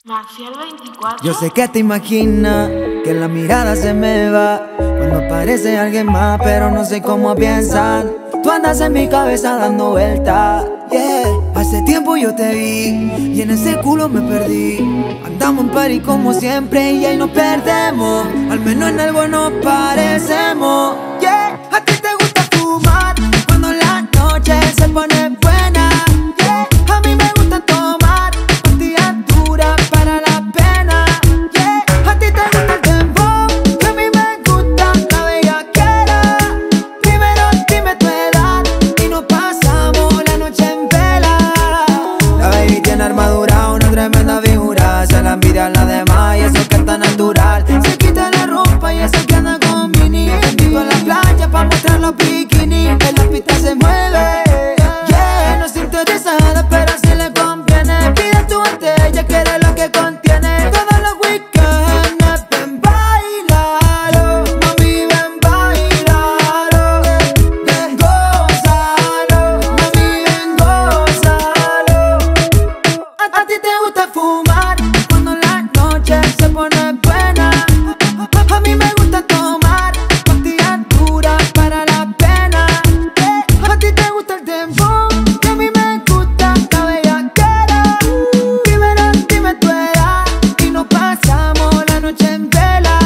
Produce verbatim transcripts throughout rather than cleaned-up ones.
Maciel veinticuatro. Yo sé que te imaginas que la mirada se me va cuando aparece alguien más, pero no sé cómo piensan. Tú andas en mi cabeza dando vueltas, yeah. Hace tiempo yo te vi y en ese culo me perdí. Andamos en party como siempre y ahí nos perdemos. Al menos en algo nos parecemos, yeah. A ti te gusta fumar cuando la noche se pone buena, yeah. A mí me gusta tomar pastillas duras para la pena, yeah. A ti te gusta el dembow, que a mí me gusta la bellaquera. Primero dime tu edad y nos pasamos la noche en vela. La baby tiene armadura, una tremenda figura. Se la envidia a la demás y eso es que es tan natural. Se quita la ropa y eso que anda con mini. Te invito a la playa pa' mostrar los bikinis. En la pista se mueve, yeah. No es interesada pero si le conviene. Pide tu botella, quiere lo que contiene. Todos los weekends ven bailalo, mami ven bailalo, ven gózalo, mami ven gózalo. A, a ti te gusta fumar cuando la noche se pone buena. A, a mí me gusta tomar pastillas duras para la pena, yeah. A ti te gusta el dembow, que a mí me gusta la bellaquera. Primero dime tu edad y nos pasamos la noche en vela.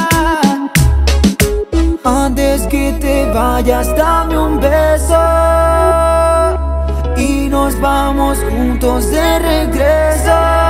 Antes que te vayas dame un beso y nos vamos juntos de regreso.